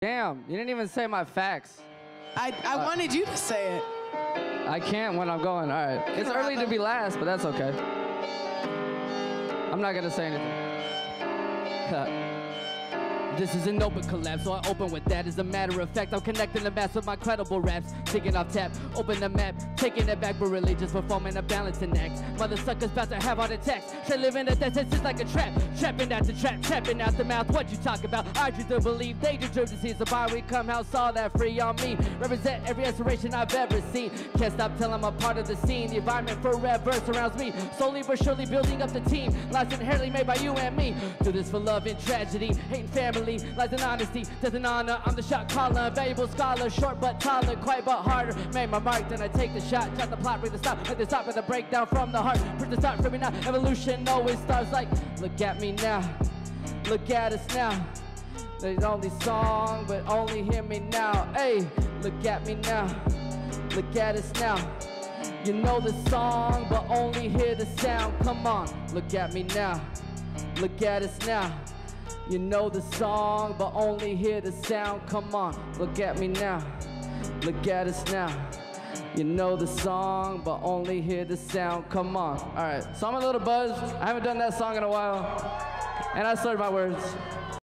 Damn, you didn't even say my facts. I wanted you to say it. I can't when I'm going. All right. It's early to be last, but that's okay. I'm not gonna say anything. This is an open collab, so I open with that. As a matter of fact, I'm connecting the mass with my credible raps. Taking off tap, open the map, taking it back, but really just performing a balancing act. Mother suckers about to have heart attacks. Shit living at that distance like a trap. Trapping out the trap, trapping out the mouth. What you talk about? I choose to believe they deserve to see. So by we come, how saw that free on me. Represent every aspiration I've ever seen. Can't stop till I'm a part of the scene. The environment forever surrounds me. Slowly but surely building up the team. Lives inherently made by you and me. Do this for love and tragedy, hate and family. Lies in honesty, death and honor. I'm the shot caller, valuable scholar, short but taller, quiet but harder. Made my mark, then I take the shot. Jot the plot, bring the stop, let the stop with a breakdown from the heart. Print the start for me now. Evolution always starts like, look at me now, look at us now. There's only song, but only hear me now. Hey, look at me now, look at us now. You know the song, but only hear the sound. Come on, look at me now, look at us now. You know the song, but only hear the sound. Come on, look at me now, look at us now. You know the song, but only hear the sound. Come on. All right, so I'm a little buzzed. I haven't done that song in a while, and I slurred my words.